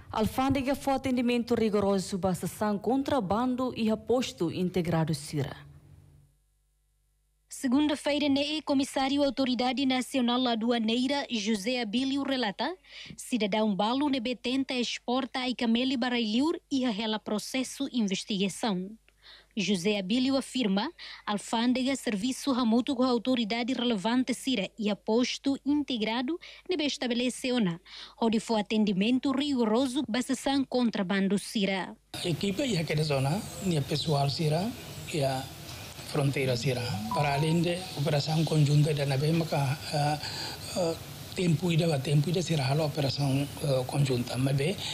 Alfândega foi atendimento rigoroso para ação contrabando e aposto integrado Sira. Segunda-feira, o Comissário Autoridade Nacional Aduaneira José Abílio relata, cidadão balo nebe tenta exporta e cameli baralhur e rela processo investigação. José Abílio afirma, alfândega serviço ramuto com a autoridade relevante Sira e aposto integrado nebe estabelecer onde foi atendimento rigoroso basação contrabando Sira. Equipa e aquela zona, nia pessoal Sira e a fronteira Sira. Para além de operação conjunta da nave, maka tempo ida Sira halo operação conjunta, mas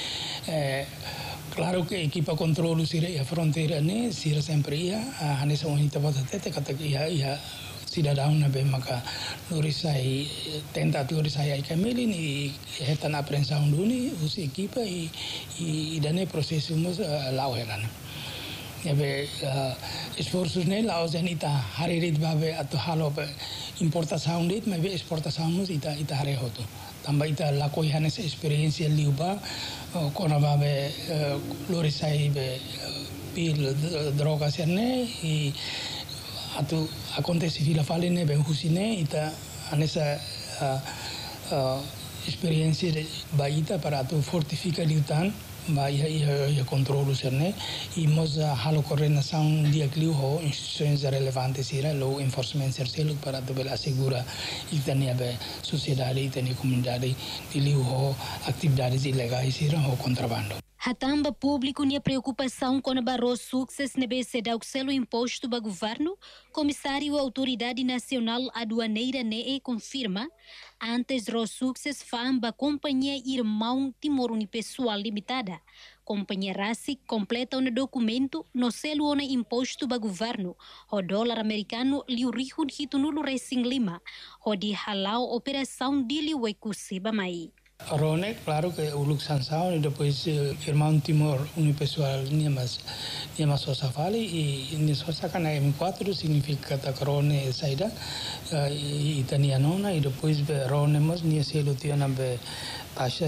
claro que a equipa controle Sira e a fronteira né, Sira sempre ia, a nessa unidade bota até kata ia cidadão na bem maka lorisai tenta lorisai ai cameli ni heta na apreensão do ni us equipa e dane processo mas lau heran. Ebe esforços ne lau zenita haririt babe atau halo importação dit mas exportação mus ita hare hoto. Também ita lakoi hanes experiência liuba kona babe lorisai be pil droga serne e atu acontece vila falene ben husine ita anessa experiência baita para atu fortificar liutan ba ia controlo serne e mos halo coordenação dia clio ho instituições relevantes ira law enforcement service para atu bela segura itania be sociedade itania comunidade liu ho atividades ilegais ira ho contrabando. Hatamba público nia preocupação com a barro sucesso nebe sedau selo imposto ba governo, Comissário Autoridade Nacional Aduaneira ne confirma, antes ro sucesso famba companhia irmão Timor Unipessoal Limitada. Companhia RASIC completa um documento no selo ona imposto ba governo, o dólar americano liu rihun hitunulo Racing Lima, o di halau operação dili wekusi ba mai. Rone, claro que o Luxansão e depois irmão Timor Unipessoal Niamas Sosafali e Nisosakana M4 significa que Rone saída italianona e depois Rone mas Nia selo tiana be taxa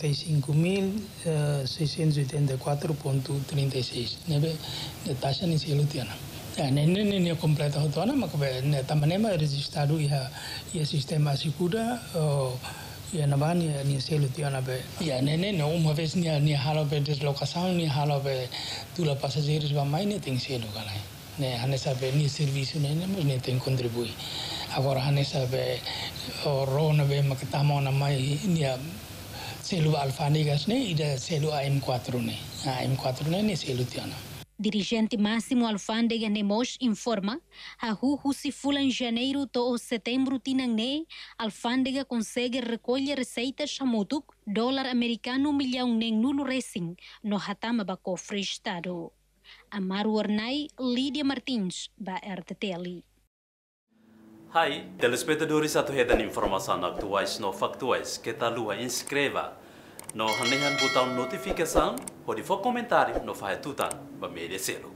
75.684.36 nebe taxa ni selo tiana. Nene completa hotona mas também registrado ia sistema segura ia nabani ni selo tiana be ia nene no uma vez ni halo be deslocação ni halo be tula passageiros ba mai ne tem selo galai ne hanesa be ni serviço nene mas ne tem contribui agora hanesa be rona be makatamo na mai ni selo alfânegas ne ida selo AM4 ne AM4 ne selo tiana. Dirigente máximo alfândega Nemos informa, a se fula em janeiro to setembro tinangne, alfândega consegue recolher receitas chamutuk, dólar americano milhão nem nulo racing, no hatama ba cofre estado. Amaro Ornai, Lídia Martins, ba RTTL. Hai, telespectadores atuhedan informação atuais no factuais, que tal lua inscreva no hanehan botão notificação, pode for comentário no faz tutan, ba merecê-lo.